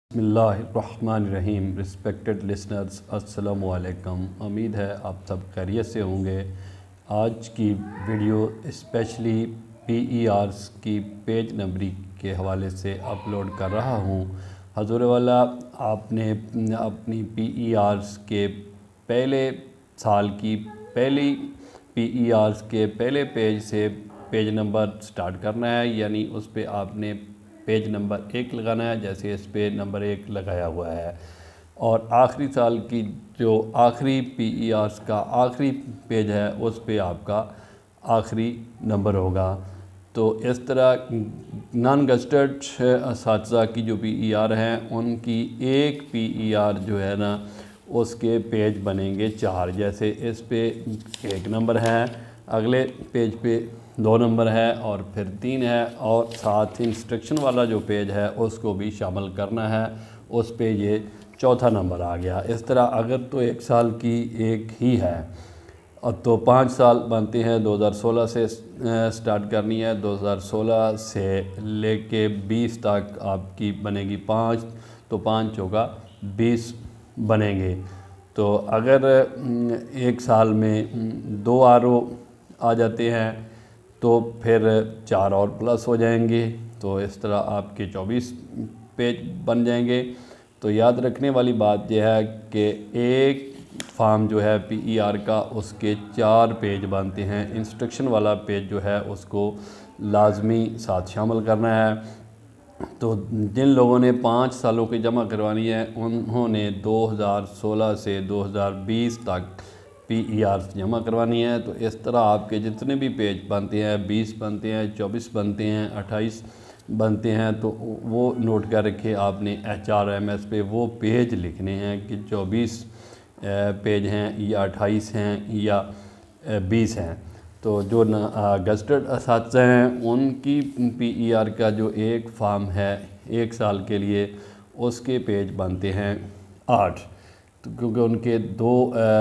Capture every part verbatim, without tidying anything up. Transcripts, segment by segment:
بسم اللہ الرحمن الرحیم رسپیکٹڈ لسنرز السلام علیکم، امید ہے آپ سب خیریت سے ہوں گے۔ آج کی ویڈیو اسپیشلی پی ای آرز کی پیج نمبری کے حوالے سے اپلوڈ کر رہا ہوں۔ حضور والا، آپ نے اپنی پی ای آرز کے پہلے سال کی پہلی پی ای آرز کے پہلے پیج سے پیج نمبر سٹارٹ کرنا ہے، یعنی اس پہ آپ نے پیج نمبر ایک لگانا ہے، جیسے اس پہ نمبر ایک لگایا ہوا ہے، اور آخری سال کی جو آخری پی ای آرز کا آخری پیج ہے اس پہ آپ کا آخری نمبر ہوگا۔ تو اس طرح نان گزٹڈ اساتذہ کی جو پی ای آر ہیں ان کی ایک پی ای آر جو ہے نا اس کے پیج بنیں گے چار، جیسے اس پہ ایک نمبر ہے، اگلے پیج پہ دو نمبر ہے اور پھر تین ہے، اور ساتھ انسٹرکشن والا جو پیج ہے اس کو بھی شامل کرنا ہے، اس پہ یہ چوتھا نمبر آ گیا۔ اس طرح اگر تو ایک سال کی ایک ہی ہے اور تو پانچ سال بنتے ہیں، دو ہزار سولہ سے سٹارٹ کرنی ہے، دو ہزار سولہ سے لے کے بیس تک آپ کی بنے گی پانچ، تو پانچ ہوگا بیس بنیں گے۔ تو اگر ایک سال میں دو آر او آ جاتے ہیں تو پھر چار اور پلس ہو جائیں گے، تو اس طرح آپ کے چوبیس پیج بن جائیں گے۔ تو یاد رکھنے والی بات یہ ہے کہ ایک فارم جو ہے پی ای آر کا اس کے چار پیج بنتے ہیں، انسٹرکشن والا پیج جو ہے اس کو لازمی ساتھ شامل کرنا ہے۔ تو جن لوگوں نے پانچ سالوں کی جمع کروانی ہے انہوں نے دو ہزار سولہ سے دو ہزار بیس تک پی ای آر جمع کروانی ہے۔ تو اس طرح آپ کے جتنے بھی پیج بنتے ہیں، بیس بنتے ہیں، چوبیس بنتے ہیں، اٹھائیس بنتے ہیں، تو وہ نوٹ کر رکھے آپ نے ایچ آر ایم ایس پہ وہ پیج لکھنے ہیں کہ چوبیس پیج ہیں یا اٹھائیس ہیں یا بیس ہیں۔ تو جو گزٹڈ اساتذہ ہیں ان کی پی ای آر کا جو ایک فارم ہے ایک سال کے لیے اس کے پیج بنتے ہیں آٹھ، کیونکہ ان کے دو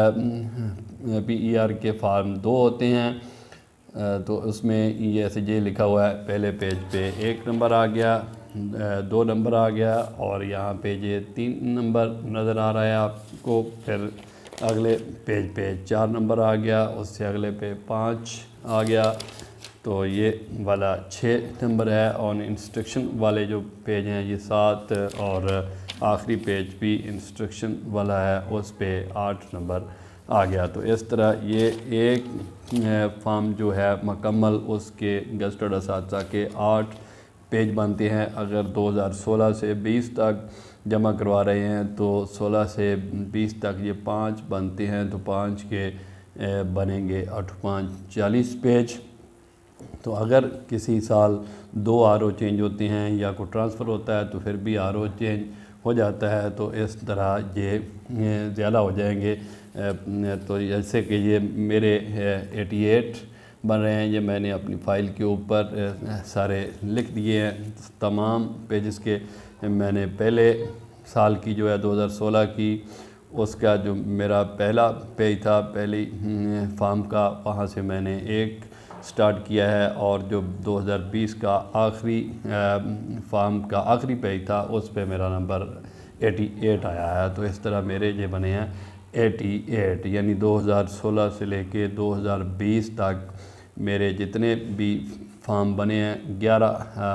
پی ای آر کے فارم دو ہوتے ہیں، تو اس میں یہ ایسے یہ لکھا ہوا ہے، پہلے پیج پہ ایک نمبر آ گیا، دو نمبر آ گیا، اور یہاں پہ یہ تین نمبر نظر آ رہا ہے آپ کو، پھر اگلے پیج پہ چار نمبر آ گیا، اس سے اگلے پہ پانچ آ گیا، تو یہ والا چھ نمبر ہے، اور انسٹرکشن والے جو پیج ہیں یہ سات، اور آخری پیج بھی انسٹرکشن والا ہے اس پہ آٹھ نمبر آ گیا۔ تو اس طرح یہ ایک فارم جو ہے مکمل اس کے گزٹڈ اساتذہ کے آٹھ پیج بنتے ہیں۔ اگر دو ہزار سولہ سے بیس تک جمع کروا رہے ہیں تو سولہ سے بیس تک یہ پانچ بنتے ہیں، تو پانچ کے بنیں گے آٹھ پانچ چالیس پیج۔ تو اگر کسی سال دو آر او چینج ہوتے ہیں یا کوئی ٹرانسفر ہوتا ہے تو پھر بھی آر او چینج ہو جاتا ہے، تو اس طرح یہ زیادہ ہو جائیں گے۔ تو جیسے کہ یہ میرے ایٹی ایٹ بن رہے ہیں، یہ میں نے اپنی فائل کے اوپر سارے لکھ دیے ہیں تمام پیجز کے۔ میں نے پہلے سال کی جو ہے دو ہزار سولہ کی اس کا جو میرا پہلا پیج تھا پہلی فارم کا، وہاں سے میں نے ایک سٹارٹ کیا ہے، اور جو دو ہزار بیس کا آخری فارم کا آخری پیج تھا اس پہ میرا نمبر ایٹی ایٹ آیا ہے۔ تو اس طرح میرے یہ بنے ہیں ایٹی ایٹ، یعنی دو ہزار سولہ سے لے کے دو ہزار بیس تک میرے جتنے بھی فارم بنے ہیں گیارہ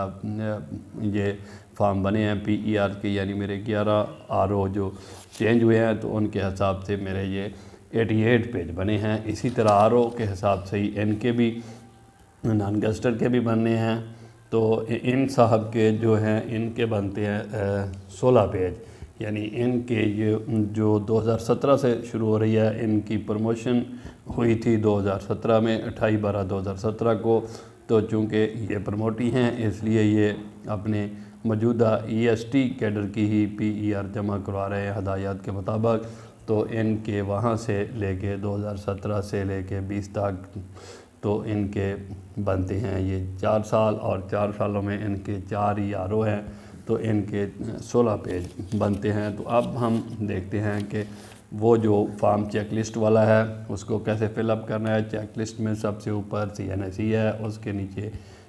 یہ فارم بنے ہیں پی ای آر کے، یعنی میرے گیارہ آر او جو چینج ہوئے ہیں تو ان کے حساب سے میرے یہ ایٹی ایٹ پیج بنے ہیں۔ اسی طرح آر او کے حساب سے ہی ان کے بھی نان گزٹڈ کے بھی بننے ہیں، تو ان صاحب کے جو ہیں ان کے بنتے ہیں سولہ پیج، یعنی ان کے یہ جو دو ہزار سترہ سے شروع ہو رہی ہے، ان کی پروموشن ہوئی تھی دو ہزار سترہ میں اٹھائی بارہ دو ہزار سترہ کو، تو چونکہ یہ پروموٹی ہیں اس لیے یہ اپنے موجودہ ای ایس ٹی کیڈر کی ہی پی ای آر جمع کروا رہے ہیں ہدایات کے مطابق۔ تو ان کے وہاں سے لے کے دو ہزار سترہ سے لے کے بیس تک تو ان کے بنتے ہیں یہ چار سال، اور چار سالوں میں ان کے چار ہی آر او ہیں، تو ان کے سولہ پیج بنتے ہیں۔ تو اب ہم دیکھتے ہیں کہ وہ جو فارم چیک لسٹ والا ہے اس کو کیسے فل اپ کرنا ہے۔ چیک لسٹ میں سب سے اوپر سی این ایس ای ہے، اس کے نیچے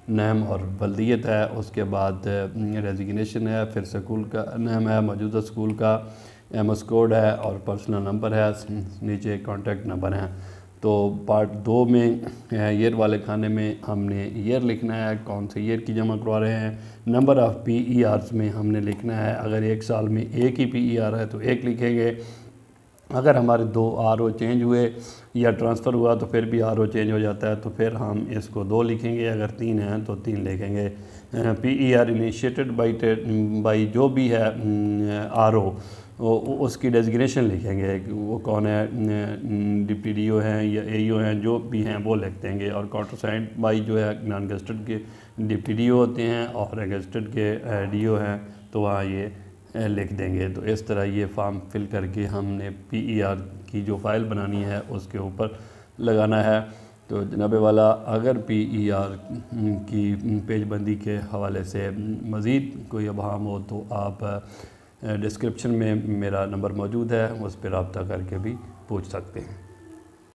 نیم اور بلدیت ہے، اس کے بعد ریزیگنیشن ہے، پھر سکول کا نیم ہے، موجودہ سکول کا ایم ایس کوڈ ہے اور پرسنل نمبر ہے، نیچے کانٹیکٹ نمبر ہیں۔ تو پارٹ دو میں ایئر والے کھانے میں ہم نے ایئر لکھنا ہے، کون سے ایئر کی جمع کروا رہے ہیں، نمبر آف پی ای آرز میں ہم نے لکھنا ہے، اگر ایک سال میں ایک ہی پی ای آر ہے تو ایک لکھیں گے، اگر ہمارے دو آر او چینج ہوئے یا ٹرانسفر ہوا تو پھر بھی آر او چینج ہو جاتا ہے تو پھر ہم اس کو دو لکھیں گے، اگر تین ہیں تو تین لکھیں گے۔ P E R initiated by by جو بھی ہے آر او اس کی ڈیزگنیشن لکھیں گے، وہ کون ہے، ڈپٹی ڈی او ہیں یا اے ای او ہیں، جو بھی ہیں وہ لکھ دیں گے، اور کاؤنٹر سائنڈ بائی جو ہے نان گزٹڈ کے ڈپٹی ڈی او ہوتے ہیں اور گزٹڈ کے ڈی او ہیں تو وہاں یہ لکھ دیں گے۔ تو اس طرح یہ فارم فل کر کے ہم نے پی ای آر کی جو فائل بنانی ہے اس کے اوپر لگانا ہے۔ تو جناب والا اگر پی ای آر کی پیج بندی کے حوالے سے مزید کوئی ابہام ہو تو آپ ڈسکرپشن میں میرا نمبر موجود ہے، اس پہ رابطہ کر کے بھی پوچھ سکتے ہیں۔